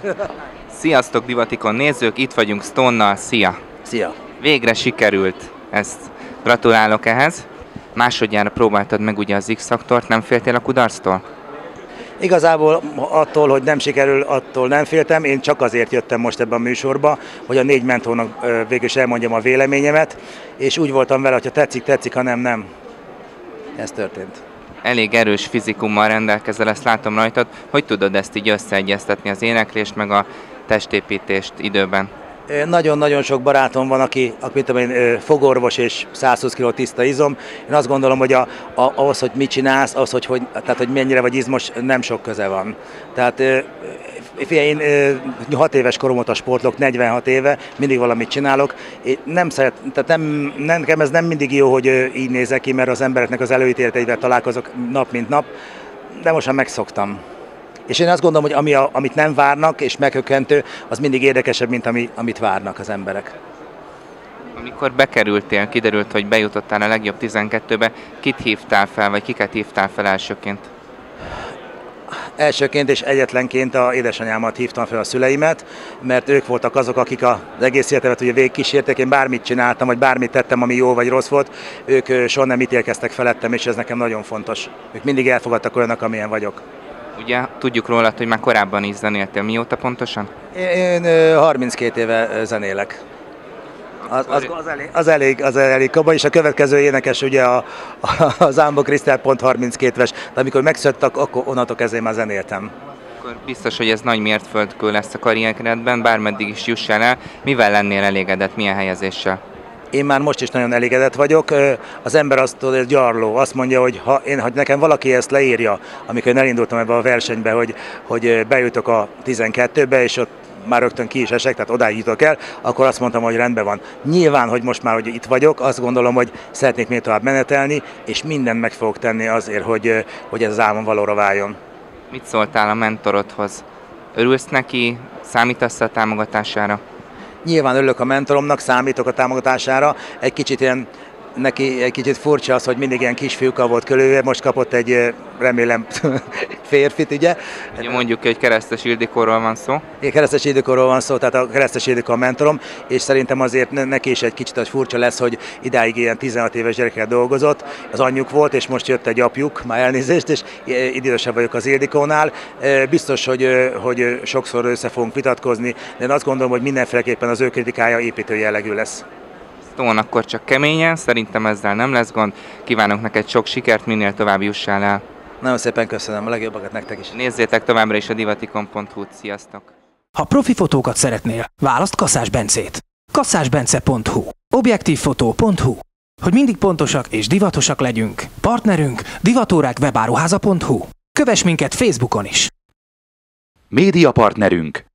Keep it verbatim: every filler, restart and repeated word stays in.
Sziasztok Divatikon nézők, itt vagyunk Stone-nal, szia! Szia! Végre sikerült, ezt gratulálok ehhez. Másodjára próbáltad meg ugye az X-faktort, nem féltél a kudarctól? Igazából attól, hogy nem sikerül, attól nem féltem, én csak azért jöttem most ebben a műsorba, hogy a négy mentónak végül is elmondjam a véleményemet, és úgy voltam vele, hogy ha tetszik, tetszik, ha nem, nem. Ez történt. Elég erős fizikummal rendelkezel, ezt látom rajtad. Hogy tudod ezt így összeegyeztetni, az éneklést, meg a testépítést időben? Nagyon-nagyon sok barátom van, aki, aki tudom én, fogorvos és százhúsz kiló tiszta izom. Én azt gondolom, hogy a, a, ahhoz, hogy mit csinálsz, ahhoz, hogy, hogy, tehát, hogy mennyire vagy izmos, nem sok köze van. Tehát én hat éves korom óta sportlok, negyvenhat éve, mindig valamit csinálok. Én nem szeret, tehát nem, nem, nekem ez nem mindig jó, hogy így nézek ki, mert az embereknek az előítéleteivel találkozok nap mint nap, de most már megszoktam. És én azt gondolom, hogy ami a, amit nem várnak és meghökkentő, az mindig érdekesebb, mint ami, amit várnak az emberek. Amikor bekerültél, kiderült, hogy bejutottál a legjobb tizenkettőbe, kit hívtál fel, vagy kiket hívtál fel elsőként? Elsőként és egyetlenként a édesanyámat hívtam fel, a szüleimet, mert ők voltak azok, akik az egész életemet ugye végigkísérték, én bármit csináltam, vagy bármit tettem, ami jó vagy rossz volt, ők soha nem ítélkeztek felettem, és ez nekem nagyon fontos. Ők mindig elfogadtak olyanok, amilyen vagyok. Ugye tudjuk rólad, hogy már korábban is zenéltél. Mióta pontosan? Én, én harminckét éve zenélek. Az, az, az, elég, az elég, az elég komoly, és a következő énekes ugye a, a, a Zámbó Krisztel pont harminckét éves, de amikor megszülettek, akkor onnantól kezdve már zenéltem. Akkor biztos, hogy ez nagy mértföldkő lesz a karrieredben, bármeddig is jussál el. Mivel lennél elégedett, milyen helyezéssel? Én már most is nagyon elégedett vagyok. Az ember azt tudja, hogy gyarló, azt mondja, hogy ha, én, hogy nekem valaki ezt leírja, amikor én elindultam ebbe a versenybe, hogy, hogy bejutok a tizenkettőbe, és ott már rögtön ki is esek, tehát odáig jutok el, akkor azt mondtam, hogy rendben van. Nyilván, hogy most már, hogy itt vagyok, azt gondolom, hogy szeretnék még tovább menetelni, és mindent meg fogok tenni azért, hogy, hogy ez az álmom valóra váljon. Mit szóltál a mentorodhoz? Örülsz neki? Számítasz a támogatására? Nyilván örülök a mentoromnak, számítok a támogatására. Egy kicsit ilyen, neki egy kicsit furcsa az, hogy mindig ilyen kisfiúkkal volt körülvéve, most kapott egy, remélem, férfit, ugye? Ugye mondjuk, hogy Keresztes Ildikóról van szó. Igen, Keresztes Ildikóról van szó, tehát a Keresztes Ildikó a mentorom, és szerintem azért neki is egy kicsit furcsa lesz, hogy idáig ilyen tizenhat éves gyerekkel dolgozott, az anyjuk volt, és most jött egy apjuk, már elnézést, és idősebb vagyok az Ildikónál. Biztos, hogy, hogy sokszor össze fogunk vitatkozni, de én azt gondolom, hogy mindenféleképpen az ő kritikája építő jellegű lesz. Stone, akkor csak keményen, szerintem ezzel nem lesz gond. Kívánok neked sok sikert, minél tovább jussál el. Nagyon szépen köszönöm, a legjobbakat nektek is. Nézzétek továbbra is a divatikon pont hu-t, sziasztok! Ha profi fotókat szeretnél, válaszd Kaszás Bencét. kaszásbence pont hu, objektívfotó pont hu. Hogy mindig pontosak és divatosak legyünk, partnerünk divatórák webáruháza pont hu. Kövess minket Facebookon is! Média partnerünk